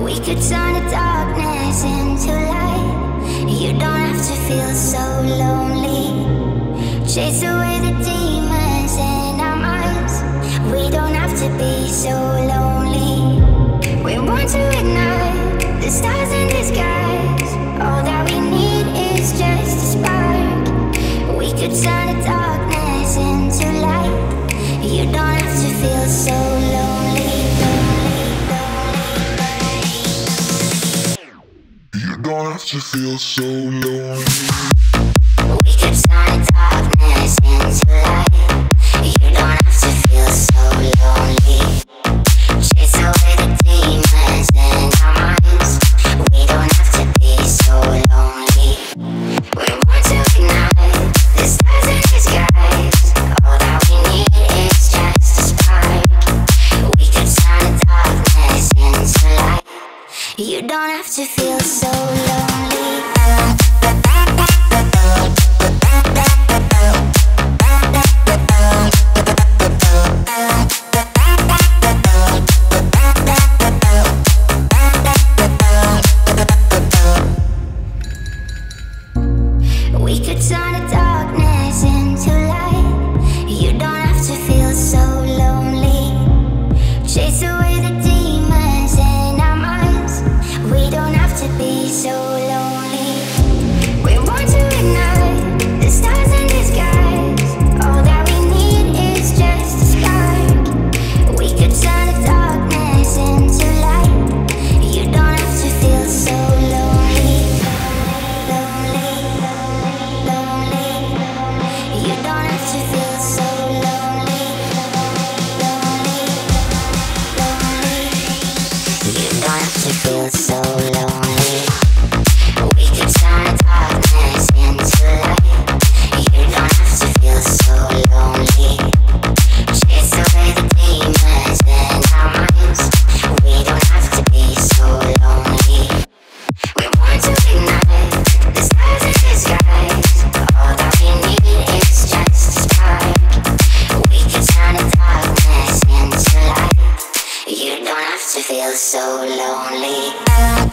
We could turn the darkness into light. You don't have to feel so lonely. Chase away the demons in our minds. We don't have to be so lonely. We want to ignite the stars in the skies. All that we need is just a spark. We could turn the darkness into light. You don't have to feel so lonely. You don't have to feel so lonely. We could turn the darkness into light. You don't have to feel so lonely. Chase away the demons in our minds. We don't have to be so lonely. We want to ignite the stars in the skies. All that we need is just a spark. We could turn the darkness into light. You don't have to feel so lonely. We could turn the darkness into light. You don't have to feel so lonely. Chase away the demons in our minds. We don't have to be so lonely. We want to ignite the stars in the skies. All that we need is just a spark. We could turn the darkness into light. You don't have to feel so lonely. Lonely, lonely. You don't have to feel so lonely. Lonely, lonely. You don't have to feel so lonely. We could turn the darkness into light. You don't have to feel so lonely. Chase away the demons in our minds. We don't have to be so lonely. We want to ignite the stars in the skies. All that we need is just a spark. We could turn the darkness into light. You don't have to feel so lonely.